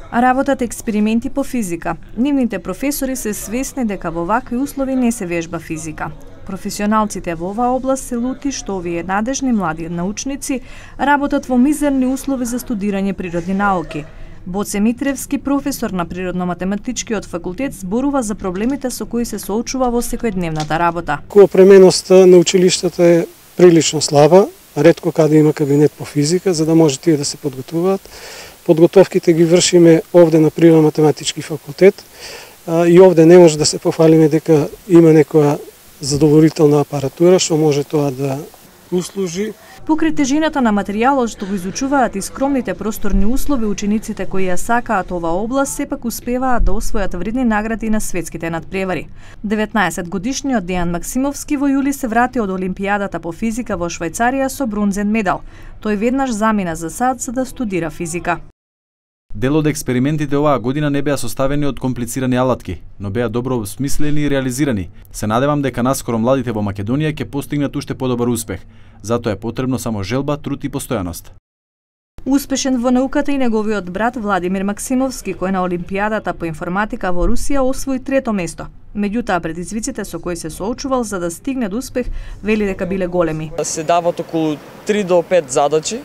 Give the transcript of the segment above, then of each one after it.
Работат експерименти по физика. Нивните професори се свесни дека во вакви услови не се вежба физика. Професионалците во оваа област се лути што овие надежни млади научници работат во мизерни услови за студирање природни науки. Боце Митревски, професор на Природно-математичкиот факултет, зборува за проблемите со кои се соочува во секојдневната работа. Опременоста на училиштата е прилично слаба, ретко каде има кабинет по физика, за да може тие да се подготвуваат. Подготовките ги вршиме овде на Природно-математички факултет и овде не може да се пофалиме дека има некоја задоволителна апаратура што може тоа да услужи. Покрај тежината на материјалот што го изучуваат и скромните просторни услови, учениците кои ја сакаат оваа област сепак успеваат да освојат вредни награди на светските надпревари. 19-годишниот Дејан Максимовски во јули се врати од Олимпијадата по физика во Швајцарија со бронзен медал. Тој веднаш замина за САД за да студира физика. Дел од експериментите оваа година не беа составени од комплицирани алатки, но беа добро осмислени и реализирани. Се надевам дека наскоро младите во Македонија ќе постигнат уште подобар успех. Затоа е потребно само желба, труд и постојаност. Успешен во науката и неговиот брат Владимир Максимовски, кој на Олимпијадата по информатика во Русија освои 3-то место. Меѓутоа, предизвиците со кои се соочувал за да стигне до успех, вели дека биле големи. Се дават околу 3 до 5 задачи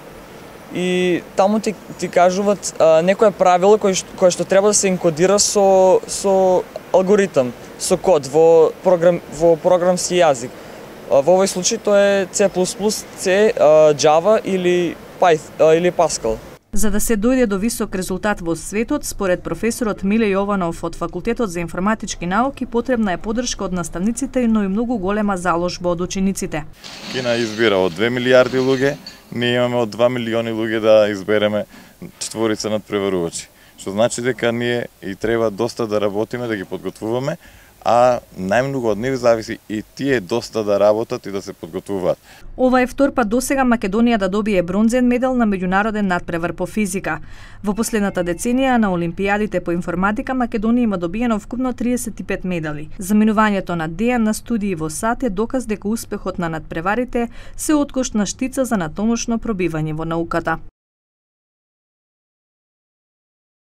и таму ти кажуваат некое правило кое што треба да се енкодира со алгоритам, со код во програмски јазик. Во овој случај тоа е C++, C, Java или Pascal. За да се дојде до висок резултат во светот, според професорот Миле Јованов од Факултетот за информатички науки, потребна е поддршка од наставниците, но и многу голема заложба од учениците. Кина избира од 2 милијарди луѓе, ние имаме од 2 милиони луѓе да избереме четворица надпреварувачи. Што значи дека ние и треба доста да работиме, да ги подготвуваме, а најмногу од нив зависи и тие доста да работат и да се подготвуваат. Ова е втор пат досега Македонија да добие бронзен медал на меѓународен надпревар по физика. Во последната деценија на Олимпијадите по информатика Македонија има добиено вкупно 35 медали. Заминувањето на Дејан на студии во САД е доказ дека успехот на надпреварите се откош на штица за натомошно пробивање во науката.